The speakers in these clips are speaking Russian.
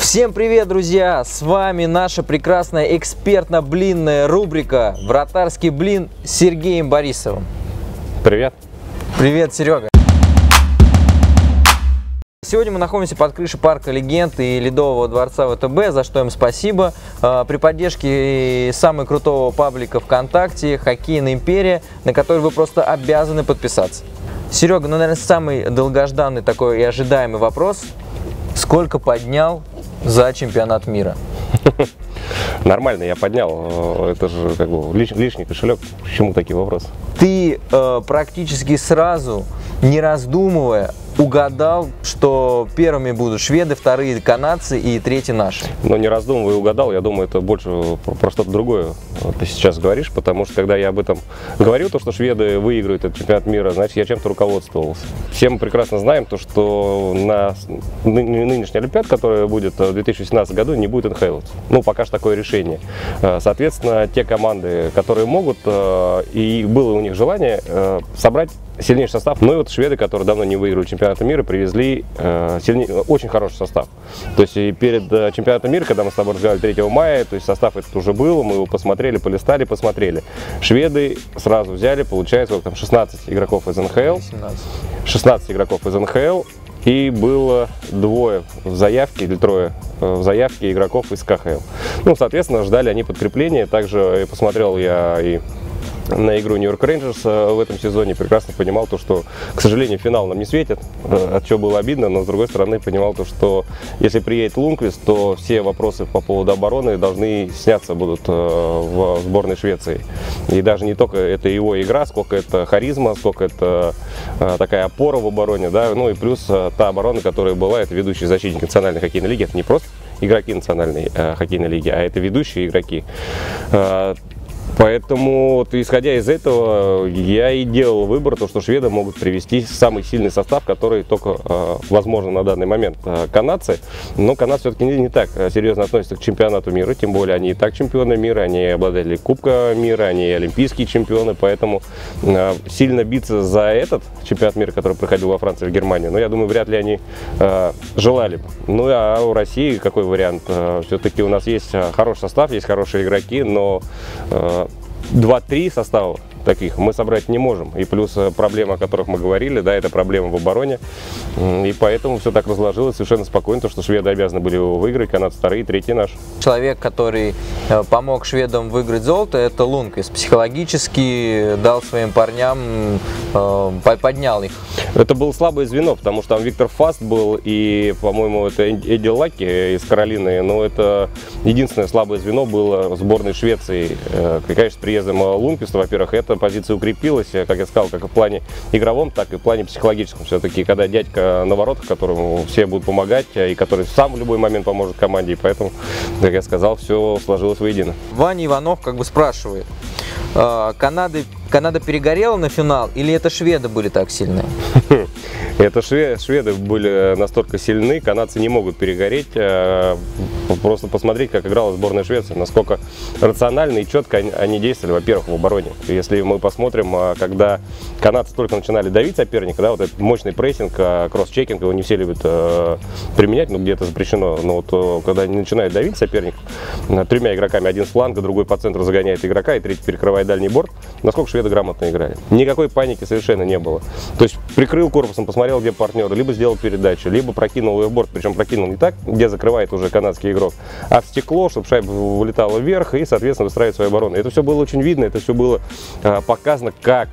Всем привет, друзья! С вами наша прекрасная экспертно-блинная рубрика «Вратарский блин» с Сергеем Борисовым. Привет! Привет, Серега! Сегодня мы находимся под крышей парка Легенд и Ледового дворца ВТБ, за что им спасибо. При поддержке самого крутого паблика ВКонтакте «Хоккейная империя», на который вы просто обязаны подписаться. Серега, ну, наверное, самый долгожданный такой и ожидаемый вопрос. Сколько поднял за чемпионат мира? Нормально, я поднял. Это же как бы лишний кошелек. Почему такие вопросы? Ты практически сразу, не раздумывая, угадал, что первыми будут шведы, вторые канадцы и третьи наши. Но не раздумывая угадал, я думаю, это больше про что-то другое ты сейчас говоришь, потому что когда я об этом говорю, то, что шведы выиграют этот чемпионат мира, значит, я чем-то руководствовался. Все мы прекрасно знаем, то, что на нынешней Олимпиаде, которая будет в 2018 году, не будет НХЛ. Ну, пока что такое решение. Соответственно, те команды, которые могут, и было у них желание собрать сильнейший состав. Ну и вот шведы, которые давно не выиграли чемпионата мира, привезли очень хороший состав. То есть и перед чемпионатом мира, когда мы с тобой разговаривали 3 мая, то есть состав этот уже был, мы его посмотрели, полистали, посмотрели. Шведы сразу взяли, получается, вот там 16 игроков из НХЛ. 16 игроков из НХЛ. И было двое в заявке, или трое в заявке игроков из КХЛ. Ну, соответственно, ждали они подкрепления. Также посмотрел я и на игру Нью-Йорк Рейнджерс в этом сезоне, прекрасно понимал то, что, к сожалению, финал нам не светит, от чего было обидно, но с другой стороны понимал то, что если приедет Лунквист, то все вопросы по поводу обороны должны сняться будут в сборной Швеции. И даже не только это его игра, сколько это харизма, сколько это такая опора в обороне, да, ну и плюс та оборона, которая была, это ведущий защитник Национальной хоккейной лиги, это не просто игроки Национальной хоккейной лиги, а это ведущие игроки. Поэтому, вот, исходя из этого, я и делал выбор, то, что шведы могут привести самый сильный состав, который только возможен на данный момент. Канадцы, но канадцы все-таки не так серьезно относятся к чемпионату мира, тем более они и так чемпионы мира, они обладатели Кубка мира, они олимпийские чемпионы, поэтому сильно биться за этот чемпионат мира, который проходил во Франции и в Германии, но я думаю, вряд ли они желали бы. Ну а у России какой вариант? Все-таки у нас есть хороший состав, есть хорошие игроки, но 2-3 состава таких мы собрать не можем. И плюс проблемы, о которых мы говорили, да, это проблема в обороне. И поэтому все так разложилось совершенно спокойно, то, что шведы обязаны были его выиграть, канадцы вторые, третий наш. Человек, который помог шведам выиграть золото, это Лунквист. Психологически дал своим парням, поднял их. Это было слабое звено, потому что там Виктор Фаст был и, по-моему, это Эдди Лаки из Каролины, но это единственное слабое звено было в сборной Швеции. Конечно, с приездом Лунквиста, во-первых, эта позиция укрепилась, как я сказал, как и в плане игровом, так и в плане психологическом. Все-таки, когда дядька на воротах, которому все будут помогать, и который сам в любой момент поможет команде, и поэтому, как я сказал, все сложилось воедино. Ваня Иванов как бы спрашивает, Канада перегорела на финал или это шведы были так сильные? Это шведы были настолько сильны, канадцы не могут перегореть. Просто посмотреть, как играла сборная Швеции, насколько рационально и четко они действовали, во-первых, в обороне. Если мы посмотрим, когда канадцы только начинали давить соперника, да, вот этот мощный прессинг, кросс-чекинг, его не все любят применять, но где-то запрещено. Но вот когда они начинают давить соперника, тремя игроками, один с фланга, другой по центру загоняет игрока, и третий перекрывает дальний борт, насколько шведы грамотно играли. Никакой паники совершенно не было. То есть прикрыл корпусом, посмотрел, где партнер, либо сделал передачу, либо прокинул ее в борт, причем прокинул не так, где закрывает уже канадский игрок, а в стекло, чтобы шайба вылетала вверх и, соответственно, выстраивать свою оборону. Это все было очень видно, это все было показано, как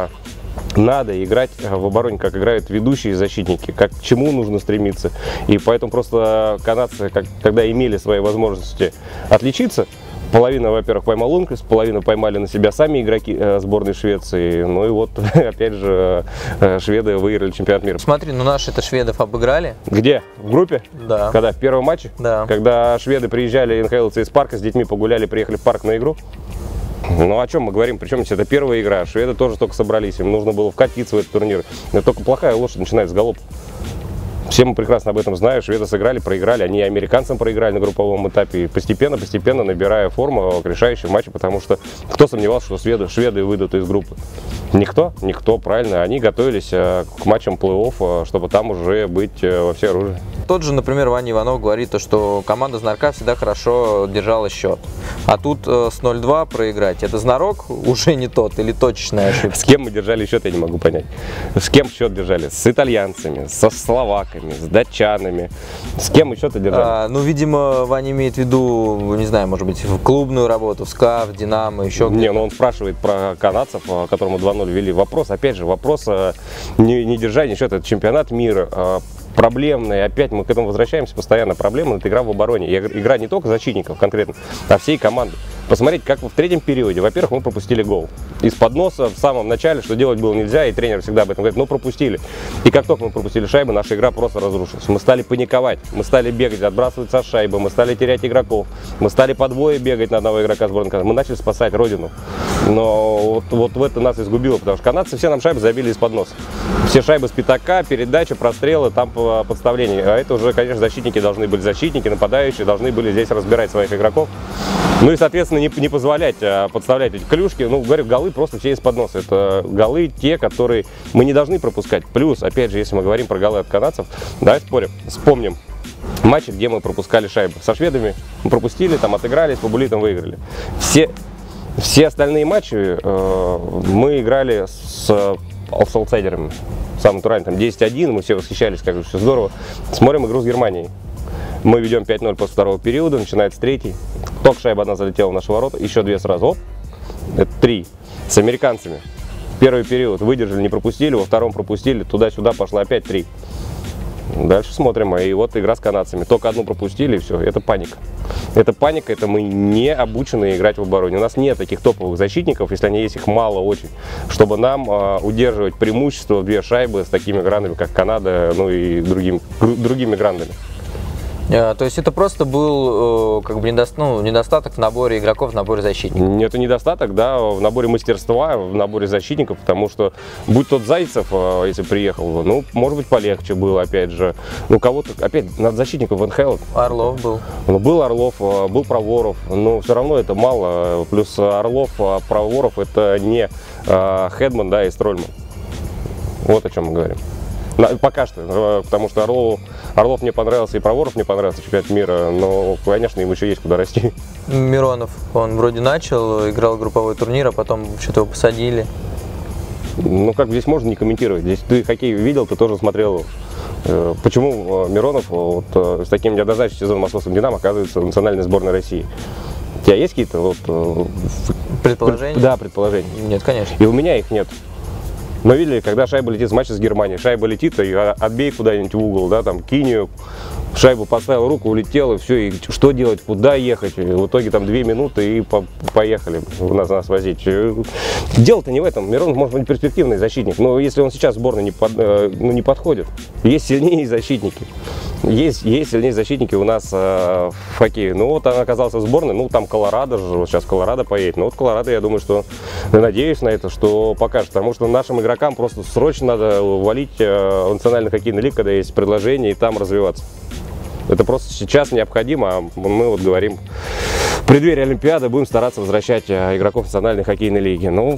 надо играть в обороне, как играют ведущие защитники, как к чему нужно стремиться. И поэтому просто канадцы, когда имели свои возможности отличиться, половина, во-первых, поймал Лунквист, половину поймали на себя сами игроки сборной Швеции. Ну и вот, опять же, шведы выиграли чемпионат мира. Смотри, ну наши-то шведов обыграли. Где? В группе? Да. Когда? В первом матче? Да. Когда шведы приезжали, НХЛцы из парка, с детьми погуляли, приехали в парк на игру. Ну о чем мы говорим? Причем это первая игра. Шведы тоже только собрались, им нужно было вкатиться в этот турнир. Но только плохая лошадь начинает с галопа. Все мы прекрасно об этом знаем. Шведы сыграли, проиграли. Они американцам проиграли на групповом этапе. И постепенно набирая форму к решающему матчу, потому что кто сомневался, что шведы выйдут из группы? Никто, правильно. Они готовились к матчам плей-офф, чтобы там уже быть во всеоружии. тот же, например, Ваня Иванов говорит, что команда Знарка всегда хорошо держала счет. А тут с 0-2 проиграть. Это Знарок уже не тот или точечная ошибка? С кем мы держали счет, я не могу понять. С кем счет держали? С итальянцами, со словаками, с датчанами. С кем мы счет держали? Ну, видимо, Ваня имеет в виду, не знаю, может быть, в клубную работу, в СКА, в Динамо, еще где-то. Не, ну он спрашивает про канадцев, которому 2-0 вели. Вопрос, опять же, вопрос не держания счета. Это чемпионат мира. Проблемные, опять мы к этому возвращаемся постоянно, проблема — это игра в обороне. Игра не только защитников конкретно, а всей команды. Посмотрите, как в третьем периоде, во-первых, мы пропустили гол. Из-под носа в самом начале, что делать было нельзя, и тренер всегда об этом говорит, но пропустили. И как только мы пропустили шайбу, наша игра просто разрушилась. Мы стали паниковать, мы стали бегать, отбрасываться от шайбы, мы стали терять игроков, мы стали по двое бегать на одного игрока сборной Канады. Мы начали спасать родину. Но вот в это нас изгубило, потому что канадцы все нам шайбы забили из-под носа. Все шайбы с пятака, передачи, прострелы, там подставление. А это уже, конечно, защитники должны были, защитники, нападающие должны были здесь разбирать своих игроков. Ну и, соответственно, не позволять подставлять эти клюшки. Ну, говорю, голы просто все из-под носа. Это голы те, которые мы не должны пропускать. Плюс, опять же, если мы говорим про голы от канадцев, давайте вспомним матчи, где мы пропускали шайбы. Со шведами мы пропустили, там отыгрались, по булитам выиграли. Все остальные матчи мы играли с аутсайдерами. Самый натуральный, там 10-1, мы все восхищались, как же все здорово. Смотрим игру с Германией. Мы ведем 5-0 после второго периода, начинается третий. Только шайба одна залетела в наши ворота, еще две сразу. Оп, это 3. С американцами. Первый период выдержали, не пропустили, во втором пропустили, туда-сюда пошла опять 3. Дальше смотрим, и вот игра с канадцами. Только одну пропустили, и все, это паника. Это паника, это мы не обучены играть в обороне. У нас нет таких топовых защитников, если они есть, их мало очень, чтобы нам удерживать преимущество в 2 шайбы с такими грандами, как Канада, ну и другими грандами. То есть это просто был как бы недостаток в наборе игроков, в наборе защитников? Это недостаток, да, в наборе мастерства, в наборе защитников, потому что, будь тот Зайцев, если приехал, ну, может быть, полегче было, опять же. Ну, кого-то, опять, надо защитников в НХЛ. Орлов был. Ну, был Орлов, был Проворов, но все равно это мало. Плюс Орлов, Проворов — это не Хедман, да, и Строльман. Вот о чем мы говорим. Пока что, потому что Орлов мне понравился и Проворов мне понравился, чемпионат мира, но, конечно, им еще есть куда расти. Миронов, он вроде начал, играл групповой турнир, а потом что-то его посадили. Ну, как здесь можно не комментировать? Здесь ты хоккей видел, ты тоже смотрел. Почему Миронов вот, с таким неоднозначным сезоном московским «Динамо» оказывается в национальной сборной России? У тебя есть какие-то предположения? Да, предположения. Нет, конечно. И у меня их нет. Но видели, когда шайба летит с матча с Германией, шайба летит, и отбей куда-нибудь в угол, да, там, кинь ее, шайбу поставил, руку, улетел, и все, и что делать, куда ехать, и в итоге там 2 минуты, и поехали нас возить. Дело-то не в этом, Миронов может быть перспективный защитник, но если он сейчас в сборной не подходит, есть сильнее защитники. Есть сильнее защитники у нас в хоккее. Ну вот он оказался в сборной, ну там Колорадо же, вот сейчас Колорадо поедет. Ну вот Колорадо, я думаю, что, надеюсь на это, что покажет. Потому что нашим игрокам просто срочно надо валить в национальный хоккейный лиг, когда есть предложение, и там развиваться. Это просто сейчас необходимо, а мы вот говорим, в преддверии Олимпиады будем стараться возвращать игроков национальной хоккейной лиги. Ну,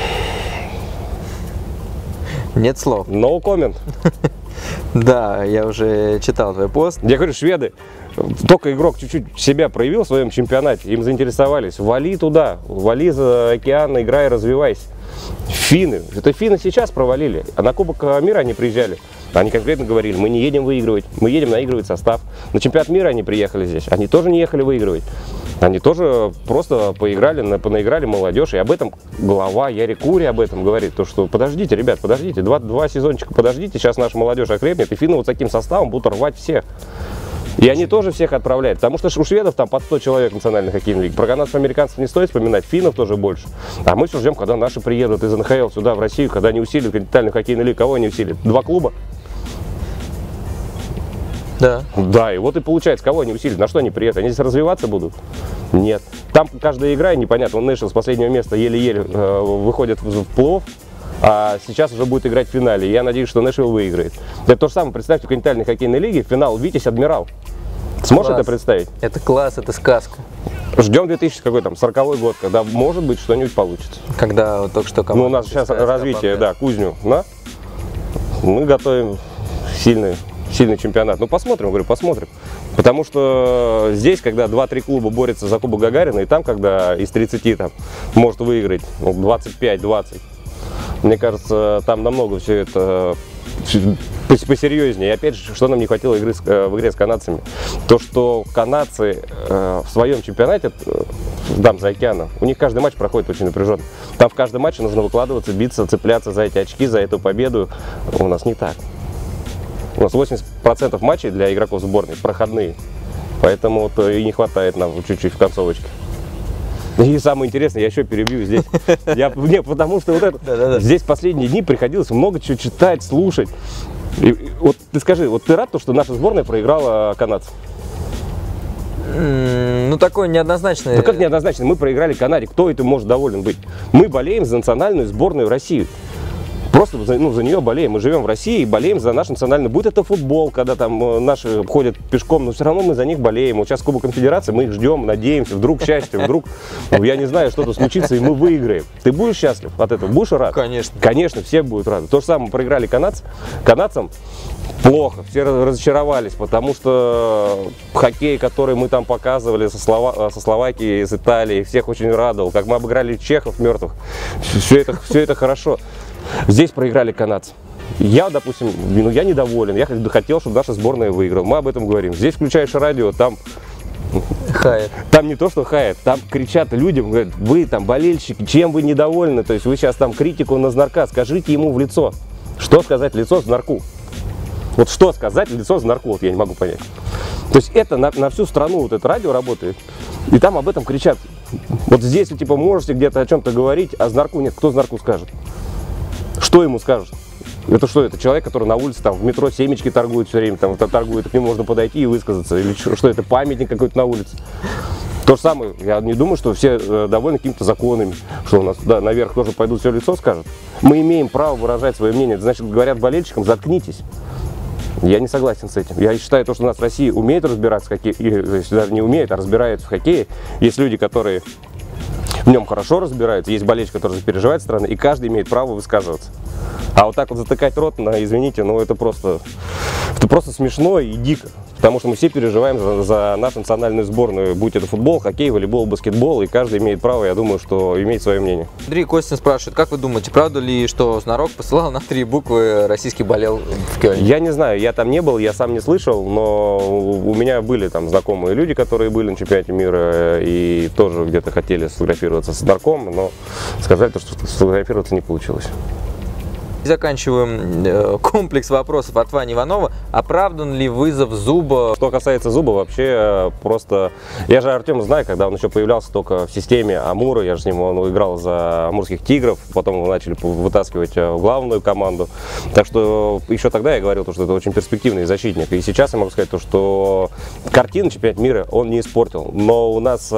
нет слов. No comment. Да, я уже читал твой пост. Я говорю, шведы, только игрок чуть-чуть себя проявил в своем чемпионате, им заинтересовались. Вали туда, вали за океан, играй, развивайся. Финны, это финны сейчас провалили, а на Кубок мира они приезжали. Они конкретно говорили, мы не едем выигрывать, мы едем наигрывать состав. На чемпионат мира они приехали здесь, они тоже не ехали выигрывать. Они тоже просто понаиграли молодежь, и об этом глава Ярик Кури об этом говорит, то что подождите, ребят, подождите, два сезончика подождите, сейчас наша молодежь окрепнет, и финны вот с таким составом будут рвать всех. И они тоже всех отправляют, потому что у шведов там под 100 человек национальной хоккейной лиги. Про канадцев, американцев не стоит вспоминать, финнов тоже больше. А мы все ждем, когда наши приедут из НХЛ сюда, в Россию, когда они усилят континентальную хоккейную лигу. Кого они усилят? 2 клуба? Да. Да, и вот и получается, кого они усилят, на что они приедут? Они здесь развиваться будут? Нет. Там каждая игра, непонятно, он Нэшвилл с последнего места еле-еле выходит в плей-офф, а сейчас уже будет играть в финале. И я надеюсь, что Нэшвилл выиграет. Это то же самое, представьте, в континентальной хоккейной лиге финал Витязь-Адмирал. Сможешь это представить? Это класс, это сказка. Ждем 2040 год, когда, может быть, что-нибудь получится. Когда вот только что команда... Ну, у нас сейчас развитие, да, кузню, да? Мы готовим сильный сильный чемпионат. Ну, посмотрим, говорю, посмотрим. Потому что здесь, когда 2-3 клуба борются за Кубок Гагарина, и там, когда из 30 там может выиграть 25-20, мне кажется, там намного все это посерьезнее. И опять же, что нам не хватило в игре с канадцами? То, что канадцы в своем чемпионате, там, за океаном, у них каждый матч проходит очень напряженно. Там в каждом матче нужно выкладываться, биться, цепляться за эти очки, за эту победу. У нас не так. У нас 80% матчей для игроков сборной проходные. Поэтому вот и не хватает нам чуть-чуть в концовочке. И самое интересное, я еще перебью здесь. Потому что вот это, здесь последние дни приходилось много чего читать, слушать. И вот ты скажи, вот ты рад, что наша сборная проиграла канадцам? Ну, такое неоднозначное. Ну, как неоднозначно? Мы проиграли Канаде. Кто этим может доволен быть? Мы болеем за национальную сборную России. Просто за нее болеем. Мы живем в России и болеем за наш национальный. Будь это футбол, когда там наши ходят пешком, но все равно мы за них болеем. Вот сейчас Кубок Конфедерации, мы их ждем, надеемся. Вдруг счастье, вдруг, я не знаю, что-то случится, и мы выиграем. Ты будешь счастлив от этого? Будешь рад? Конечно. Конечно, все будут рады. То же самое, проиграли канадцам. Плохо, все разочаровались, потому что хоккей, который мы там показывали со Словакией, с Италией, всех очень радовал. Как мы обыграли чехов мертвых, все это хорошо. Здесь проиграли канадцы. Я, допустим, я недоволен, я хотел, чтобы наша сборная выиграла. Мы об этом говорим. Здесь включаешь радио, там хает. Там не то, что хает, там кричат людям, говорят, вы там болельщики, чем вы недовольны? То есть вы сейчас там критику на Знарка, скажите ему в лицо. Что сказать в лицо Знарку? Вот что сказать в лицо Знарку, вот я не могу понять. То есть это на всю страну вот это радио работает, и там об этом кричат. Вот здесь вы типа можете где-то о чем-то говорить, а Знарку нет. Кто Знарку скажет? Что ему скажут? Это что? Это человек, который на улице, там, в метро семечки торгует все время, там, торгует, к нему можно подойти и высказаться. Или что это, памятник какой-то на улице? То же самое, я не думаю, что все довольны какими-то законами, что у нас туда наверх тоже пойдут, все лицо скажут. Мы имеем право выражать свое мнение. Это значит, говорят болельщикам, заткнитесь. Я не согласен с этим. Я считаю, что у нас в России умеет разбираться в хоккее, если даже не умеет, а разбирается в хоккее. Есть люди, которые в нем хорошо разбираются, есть болельщик, который переживает страны, и каждый имеет право высказываться. А вот так вот затыкать рот, извините, это просто смешно и дико. Потому что мы все переживаем за нашу национальную сборную, будь это футбол, хоккей, волейбол, баскетбол, и каждый имеет право, я думаю, что иметь свое мнение. Андрей Костин спрашивает, как вы думаете, правда ли, что Знарок посылал на 3 буквы «Российский болел» в Кёльне? Я не знаю, я там не был, я сам не слышал, но у меня были там знакомые люди, которые были на чемпионате мира и тоже где-то хотели сфотографироваться с Знарком, но сказать, что сфотографироваться не получилось. Заканчиваем комплекс вопросов от Вани Иванова. Оправдан ли вызов Зуба? Что касается Зуба, вообще просто... Я же Артема знаю, когда он еще появлялся только в системе Амура. Я же с ним, он играл за Амурских Тигров, потом его начали вытаскивать в главную команду. Так что еще тогда я говорил, что это очень перспективный защитник. И сейчас я могу сказать, что картину чемпионата мира он не испортил. Но у нас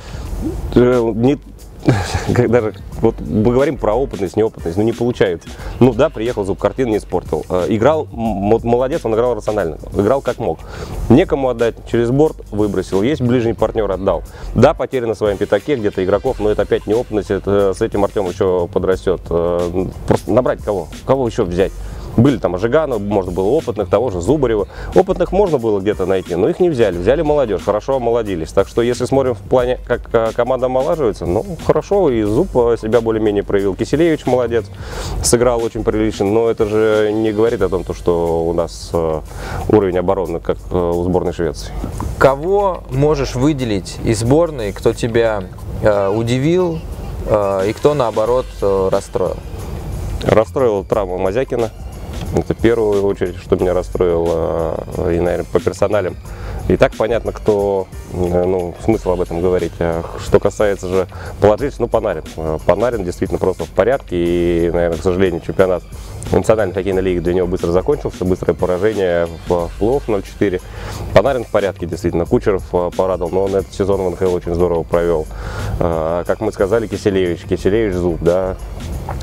даже вот мы говорим про опытность, неопытность, но не получается. Ну да, приехал, Зуб картину не испортил. Играл, молодец, он играл рационально, играл как мог. Некому отдать, через борт выбросил, есть ближний партнер, отдал. Да, потери на своем пятаке где-то игроков, но это опять неопытность, с этим Артем еще подрастет. Просто набрать кого? Кого еще взять? Были там Ожиганов, можно было опытных, того же Зубарева. Опытных можно было где-то найти, но их не взяли. Взяли молодежь, хорошо омолодились. Так что если смотрим в плане, как команда омолаживается, хорошо, и Зуб себя более-менее проявил. Киселевич молодец, сыграл очень прилично, но это же не говорит о том, что у нас уровень обороны, как у сборной Швеции. Кого можешь выделить из сборной, кто тебя удивил и кто, наоборот, расстроил? Расстроил травма Мазякина. Это в первую очередь, что меня расстроило, и, наверное, по персоналям. И так понятно, кто, смысл об этом говорить. Что касается же положительного, Панарин. Панарин действительно просто в порядке, и, наверное, к сожалению, чемпионат национальной хоккейной лиги для него быстро закончился, быстрое поражение в плей-офф 0-4. Панарин в порядке, действительно. Кучеров порадовал, но он этот сезон в НХЛ очень здорово провел. Как мы сказали, Киселевич, Зуб, да.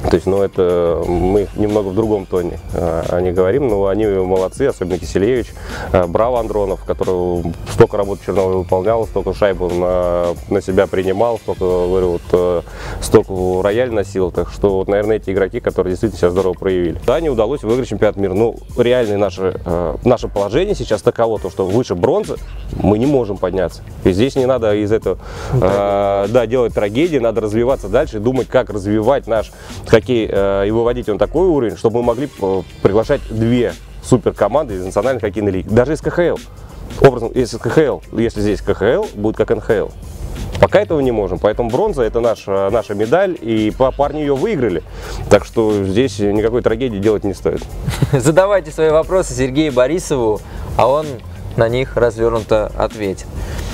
То есть, ну, это мы немного в другом тоне о них говорим, но они молодцы, особенно Киселевич, браво Андронов, который столько работы в Черноморье выполнял, столько шайбу на себя принимал, столько, говорю, вот, столько рояль носил, так что, вот, наверное, эти игроки, которые действительно себя здорово проявили. Да, не удалось выиграть чемпионат мира, но реально наше положение сейчас таково, то, что выше бронзы мы не можем подняться. И здесь не надо из этого делать трагедии, надо развиваться дальше и думать, как развивать наш хоккей и выводить он такой уровень, чтобы мы могли приглашать 2 суперкоманды из национальной хоккейной лиги, даже из КХЛ. Образом, если здесь КХЛ, будет как НХЛ. Пока этого не можем, поэтому бронза — это наша медаль, и парни ее выиграли. Так что здесь никакой трагедии делать не стоит. Задавайте свои вопросы Сергею Борисову, а он на них развернуто ответит.